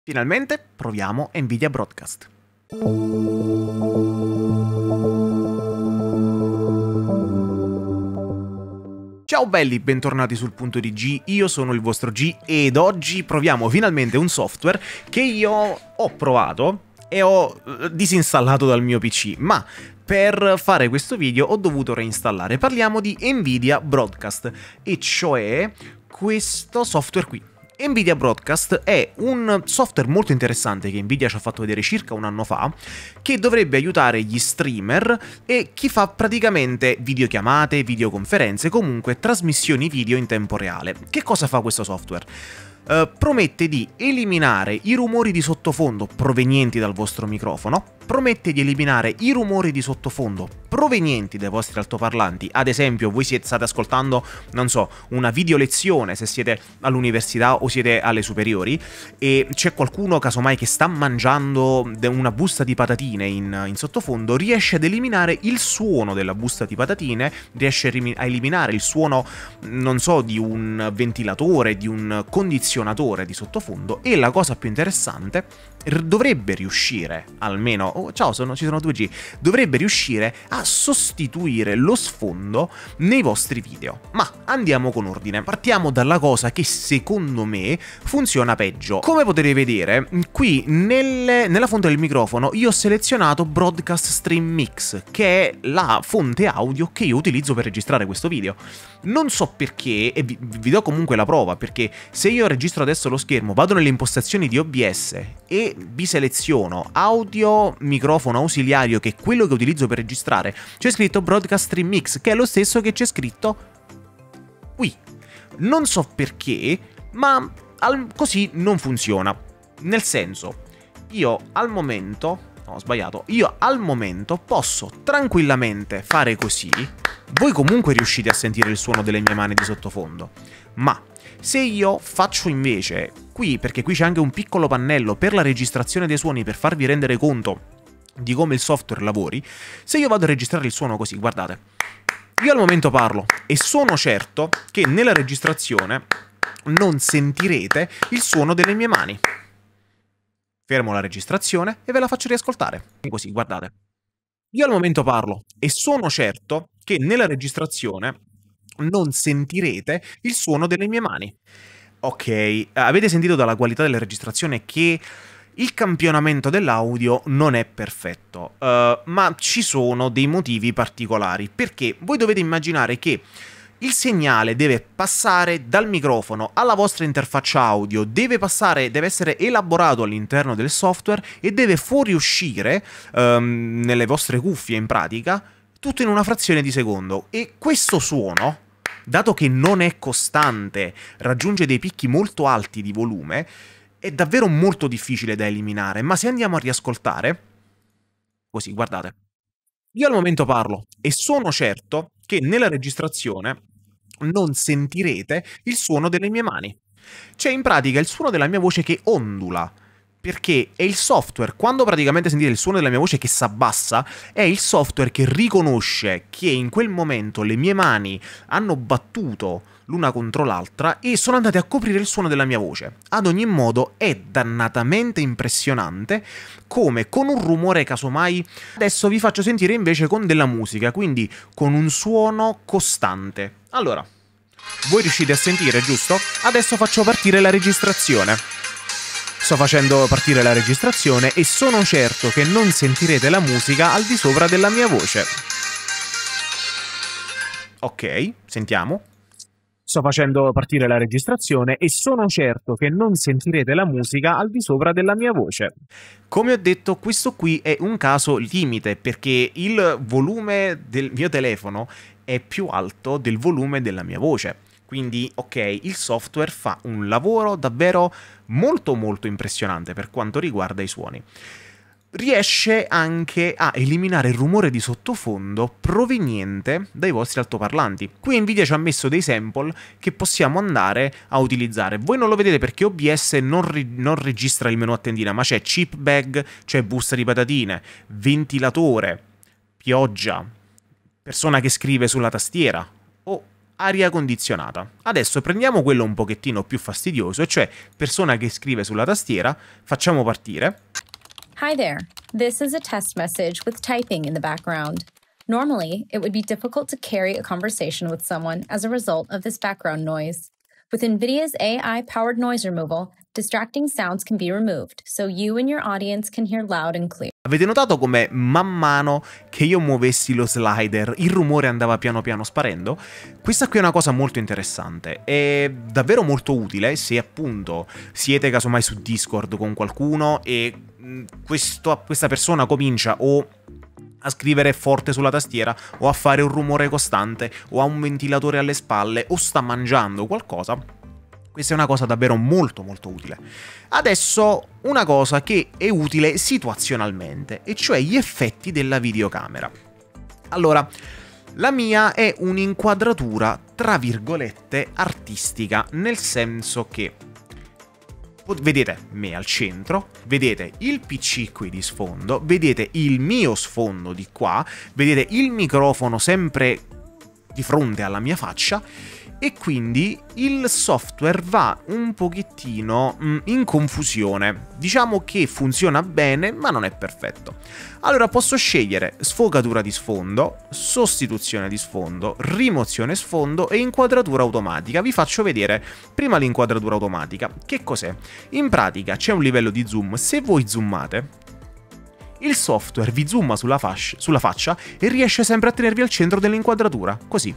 Finalmente proviamo Nvidia Broadcast. Ciao belli, bentornati sul punto di G, io sono il vostro G ed oggi proviamo finalmente un software che io ho provato e ho disinstallato dal mio PC, ma per fare questo video ho dovuto reinstallare. Parliamo di Nvidia Broadcast, e cioè questo software qui. Nvidia Broadcast è un software molto interessante che Nvidia ci ha fatto vedere circa un anno fa, che dovrebbe aiutare gli streamer e chi fa praticamente videochiamate, videoconferenze, comunque trasmissioni video in tempo reale. Che cosa fa questo software? Promette di eliminare i rumori di sottofondo provenienti dal vostro microfono, promette di eliminare i rumori di sottofondo provenienti dai vostri altoparlanti. Ad esempio, voi state ascoltando, non so, una video lezione se siete all'università o siete alle superiori e c'è qualcuno casomai che sta mangiando una busta di patatine in sottofondo, riesce ad eliminare il suono della busta di patatine, riesce a eliminare il suono, non so, di un ventilatore, di un condizionatore di sottofondo. E la cosa più interessante, dovrebbe riuscire almeno, ciao, ci sono 2G, dovrebbe riuscire a sostituire lo sfondo nei vostri video. Ma andiamo con ordine, partiamo dalla cosa che secondo me funziona peggio. Come potete vedere, qui nella fonte del microfono io ho selezionato Broadcast Stream Mix, che è la fonte audio che io utilizzo per registrare questo video. Non so perché, e vi do comunque la prova, perché se io registro adesso lo schermo, vado nelle impostazioni di OBS e vi seleziono audio microfono ausiliario, che è quello che utilizzo per registrare, c'è scritto Broadcast Stream Mix, che è lo stesso che c'è scritto qui. Non so perché, ma così non funziona. Nel senso, io al momento... No, ho sbagliato. Io al momento posso tranquillamente fare così. Voi comunque riuscite a sentire il suono delle mie mani di sottofondo. Ma se io faccio invece qui, perché qui c'è anche un piccolo pannello per la registrazione dei suoni, per farvi rendere conto di come il software lavori, se io vado a registrare il suono così, guardate, io al momento parlo e sono certo che nella registrazione non sentirete il suono delle mie mani. Fermo la registrazione e ve la faccio riascoltare. Così, guardate. Io al momento parlo e sono certo che nella registrazione non sentirete il suono delle mie mani. Ok, avete sentito dalla qualità della registrazione che il campionamento dell'audio non è perfetto, ma ci sono dei motivi particolari, perché voi dovete immaginare che il segnale deve passare dal microfono alla vostra interfaccia audio, deve essere elaborato all'interno del software e deve fuoriuscire nelle vostre cuffie, in pratica, tutto in una frazione di secondo. E questo suono, dato che non è costante, raggiunge dei picchi molto alti di volume, è davvero molto difficile da eliminare. Ma se andiamo a riascoltare, così, guardate. Io al momento parlo e sono certo che nella registrazione non sentirete il suono delle mie mani. C'è in pratica il suono della mia voce che ondula, perché è il software, quando praticamente sentite il suono della mia voce che s'abbassa, è il software che riconosce che in quel momento le mie mani hanno battuto l'una contro l'altra e sono andate a coprire il suono della mia voce. Ad ogni modo è dannatamente impressionante come con un rumore casomai... Adesso vi faccio sentire invece con della musica, quindi con un suono costante. Allora, voi riuscite a sentire, giusto? Adesso faccio partire la registrazione. Sto facendo partire la registrazione e sono certo che non sentirete la musica al di sopra della mia voce. Ok, sentiamo. Sto facendo partire la registrazione e sono certo che non sentirete la musica al di sopra della mia voce. Come ho detto, questo qui è un caso limite, perché il volume del mio telefono è più alto del volume della mia voce. Quindi, ok, il software fa un lavoro davvero molto molto impressionante per quanto riguarda i suoni. Riesce anche a eliminare il rumore di sottofondo proveniente dai vostri altoparlanti. Qui Nvidia ci ha messo dei sample che possiamo andare a utilizzare. Voi non lo vedete perché OBS non registra il menu a tendina, ma c'è chip bag, c'è busta di patatine, ventilatore, pioggia, persona che scrive sulla tastiera o aria condizionata. Adesso prendiamo quello un pochettino più fastidioso, e cioè persona che scrive sulla tastiera, facciamo partire. Hi there. This is a test message with typing in the background. Normally, it would be difficult to carry a conversation with someone as a result of this background noise. With NVIDIA's AI-powered noise removal, distracting sounds can be removed, so you and your audience can hear loud and clear. Avete notato come man mano che io muovessi lo slider, il rumore andava piano piano sparendo? Questa qui è una cosa molto interessante, è davvero molto utile se appunto siete casomai su Discord con qualcuno e questa persona comincia o a scrivere forte sulla tastiera, o a fare un rumore costante, o ha un ventilatore alle spalle, o sta mangiando qualcosa. Questa è una cosa davvero molto molto utile. Adesso una cosa che è utile situazionalmente, e cioè gli effetti della videocamera. Allora, la mia è un'inquadratura tra virgolette artistica, nel senso che vedete me al centro, vedete il PC qui di sfondo, vedete il mio sfondo di qua, vedete il microfono sempre di fronte alla mia faccia, e quindi il software va un pochettino in confusione. Diciamo che funziona bene, ma non è perfetto. Allora posso scegliere sfocatura di sfondo, sostituzione di sfondo, rimozione sfondo e inquadratura automatica. Vi faccio vedere prima l'inquadratura automatica. Che cos'è? In pratica c'è un livello di zoom. Se voi zoomate, il software vi zooma sulla faccia e riesce sempre a tenervi al centro dell'inquadratura, così.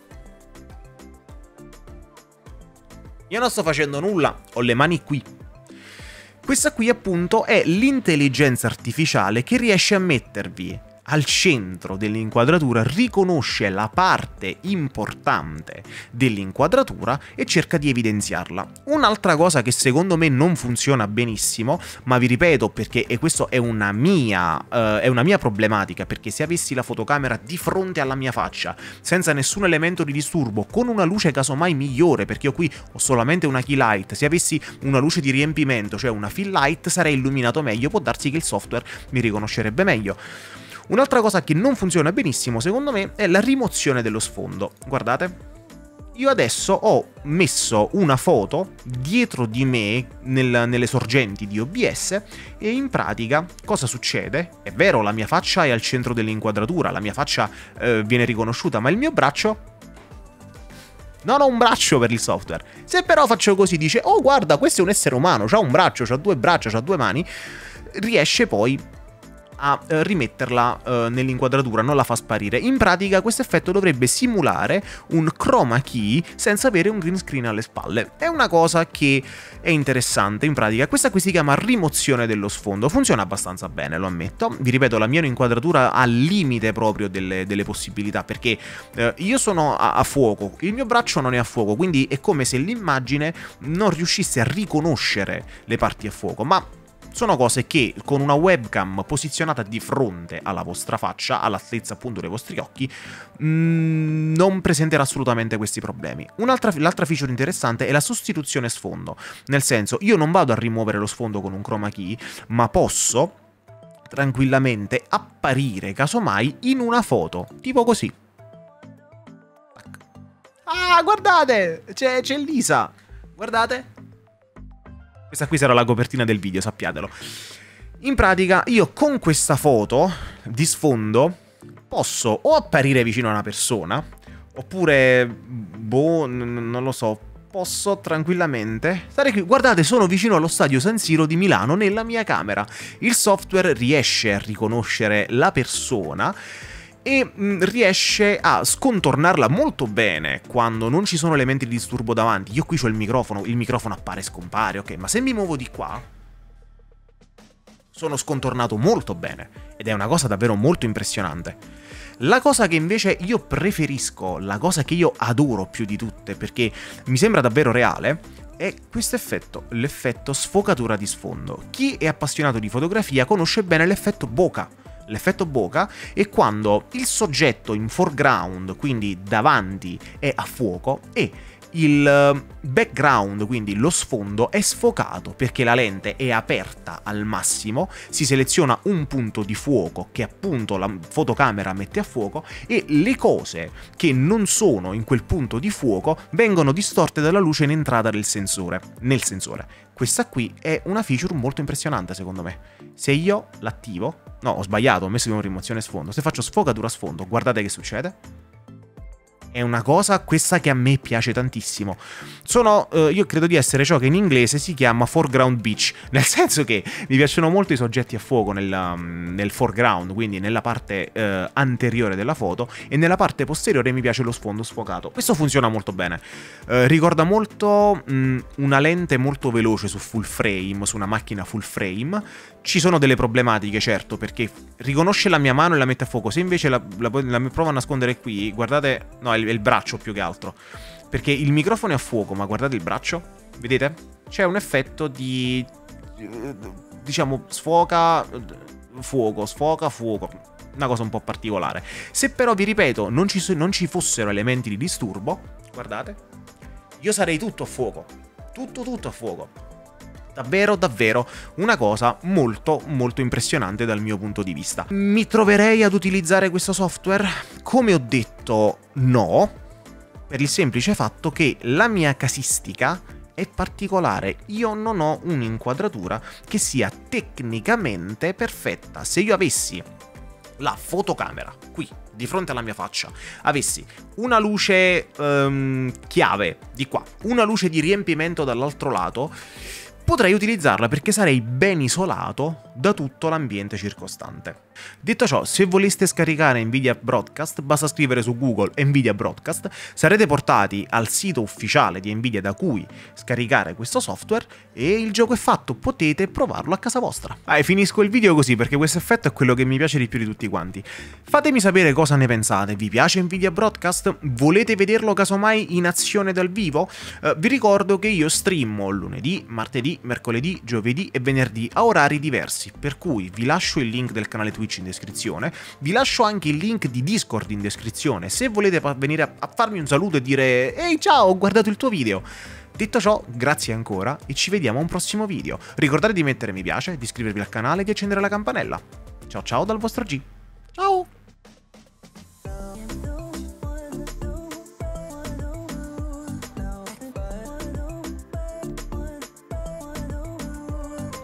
Io non sto facendo nulla, ho le mani qui. Questa qui appunto è l'intelligenza artificiale che riesce a mettervi al centro dell'inquadratura, riconosce la parte importante dell'inquadratura e cerca di evidenziarla. Un'altra cosa che secondo me non funziona benissimo, ma vi ripeto perché questo è una mia problematica, perché se avessi la fotocamera di fronte alla mia faccia, senza nessun elemento di disturbo, con una luce casomai migliore, perché io qui ho solamente una key light, se avessi una luce di riempimento, cioè una fill light, sarei illuminato meglio, può darsi che il software mi riconoscerebbe meglio. Un'altra cosa che non funziona benissimo, secondo me, è la rimozione dello sfondo. Guardate, io adesso ho messo una foto dietro di me nelle sorgenti di OBS e in pratica cosa succede? È vero, la mia faccia è al centro dell'inquadratura, la mia faccia viene riconosciuta, ma il mio braccio... Non ho un braccio per il software. Se però faccio così, dice, oh guarda, questo è un essere umano, c'ha un braccio, c'ha due braccia, c'ha due mani, riesce poi a rimetterla nell'inquadratura, non la fa sparire. In pratica questo effetto dovrebbe simulare un chroma key senza avere un green screen alle spalle. È una cosa che è interessante. In pratica questa qui si chiama rimozione dello sfondo, funziona abbastanza bene, lo ammetto. Vi ripeto, la mia inquadratura al limite proprio delle possibilità, perché io sono a fuoco, il mio braccio non è a fuoco, quindi è come se l'immagine non riuscisse a riconoscere le parti a fuoco, ma sono cose che con una webcam posizionata di fronte alla vostra faccia, all'altezza appunto dei vostri occhi, non presenterà assolutamente questi problemi. L'altra feature interessante è la sostituzione sfondo, nel senso, io non vado a rimuovere lo sfondo con un chroma key, ma posso tranquillamente apparire casomai in una foto, tipo così. Ah, guardate, c'è Lisa, guardate. Questa qui sarà la copertina del video, sappiatelo. In pratica, io con questa foto di sfondo posso o apparire vicino a una persona, oppure, boh, non lo so, posso tranquillamente stare qui. Guardate, sono vicino allo stadio San Siro di Milano nella mia camera. Il software riesce a riconoscere la persona e riesce a scontornarla molto bene quando non ci sono elementi di disturbo davanti. Io qui c'ho il microfono appare e scompare, ok, ma se mi muovo di qua sono scontornato molto bene ed è una cosa davvero molto impressionante. La cosa che invece io preferisco, la cosa che io adoro più di tutte, perché mi sembra davvero reale, è questo effetto, l'effetto sfocatura di sfondo. Chi è appassionato di fotografia conosce bene l'effetto bokeh. L'effetto bokeh è quando il soggetto in foreground, quindi davanti, è a fuoco e il background, quindi lo sfondo, è sfocato perché la lente è aperta al massimo, si seleziona un punto di fuoco che appunto la fotocamera mette a fuoco e le cose che non sono in quel punto di fuoco vengono distorte dalla luce in entrata nel sensore. Questa qui è una feature molto impressionante secondo me. Se io l'attivo, no, ho sbagliato, ho messo con rimozione sfondo, se faccio sfocatura sfondo, guardate che succede. È una cosa questa che a me piace tantissimo. Io credo di essere ciò che in inglese si chiama foreground bitch, nel senso che mi piacciono molto i soggetti a fuoco nel foreground, quindi nella parte anteriore della foto, e nella parte posteriore mi piace lo sfondo sfocato. Questo funziona molto bene. Ricorda molto una lente molto veloce su full frame, su una macchina full frame. Ci sono delle problematiche, certo, perché riconosce la mia mano e la mette a fuoco. Se invece la provo a nascondere qui, guardate, no, è il braccio più che altro, perché il microfono è a fuoco, ma guardate il braccio, vedete? C'è un effetto di, diciamo, sfoca, fuoco, una cosa un po' particolare. Se però, vi ripeto, non ci fossero elementi di disturbo, guardate, io sarei tutto a fuoco, tutto a fuoco. Davvero, davvero una cosa molto, molto impressionante dal mio punto di vista. Mi troverei ad utilizzare questo software? Come ho detto, no, per il semplice fatto che la mia casistica è particolare. Io non ho un'inquadratura che sia tecnicamente perfetta. Se io avessi la fotocamera qui di fronte alla mia faccia, avessi una luce chiave di qua, una luce di riempimento dall'altro lato, potrei utilizzarla perché sarei ben isolato da tutto l'ambiente circostante. Detto ciò, se voleste scaricare Nvidia Broadcast, basta scrivere su Google Nvidia Broadcast, sarete portati al sito ufficiale di Nvidia da cui scaricare questo software e il gioco è fatto, potete provarlo a casa vostra. Finisco il video così perché questo effetto è quello che mi piace di più di tutti quanti. Fatemi sapere cosa ne pensate, vi piace Nvidia Broadcast? Volete vederlo casomai in azione dal vivo? Vi ricordo che io streamo lunedì, martedì, mercoledì, giovedì e venerdì a orari diversi, per cui vi lascio il link del canale Twitch in descrizione, vi lascio anche il link di Discord in descrizione se volete venire a farmi un saluto e dire «Ehi ciao, ho guardato il tuo video!». Detto ciò, grazie ancora e ci vediamo a un prossimo video. Ricordate di mettere mi piace, di iscrivervi al canale e di accendere la campanella. Ciao ciao dal vostro G. Ciao!